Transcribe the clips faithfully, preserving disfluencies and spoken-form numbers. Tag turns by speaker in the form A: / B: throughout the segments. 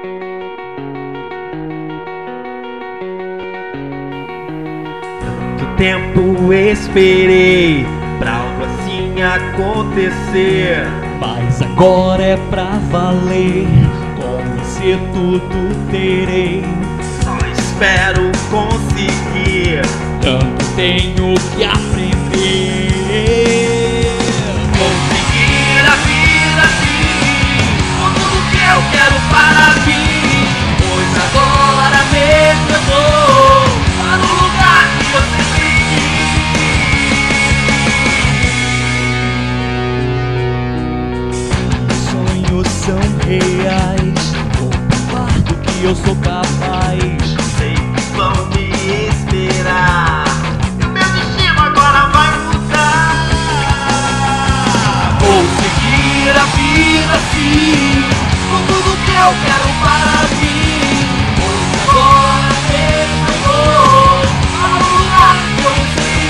A: Tanto tempo esperei pra algo assim acontecer,
B: mas agora é pra valer. Com você tudo terei.
A: só espero conseguir.
B: Tanto tenho que aprender.
A: Conseguir a vida assim, com tudo que eu quero para mim. Pois agora mesmo eu vou para o lugar que eu sempre
B: Os sonhos são reais. Vou provar do que eu sou capaz.
A: sei que vão me esperar. E o meu destino agora vai mudar. Vou seguir a vida assim, com tudo que eu quero para mim. Pois agora mesmo eu vou para o lugar que eu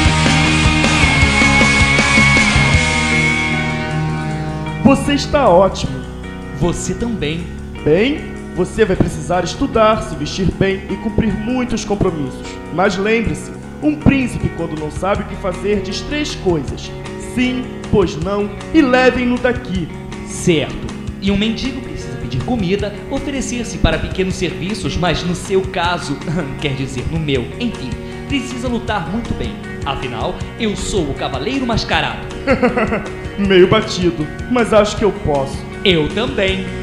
A: sempre quis.
C: Você está ótimo.
B: Você também.
C: Bem, você vai precisar estudar, se vestir bem e cumprir muitos compromissos. Mas lembre-se, um príncipe, quando não sabe o que fazer, diz três coisas: sim, pois não e levem-no daqui.
B: Certo. E um mendigo precisa pedir comida, oferecer-se para pequenos serviços, mas no seu caso, quer dizer, no meu, enfim, precisa lutar muito bem. Afinal, eu sou o Cavaleiro Mascarado.
C: Meio batido, mas acho que eu posso.
B: Eu também.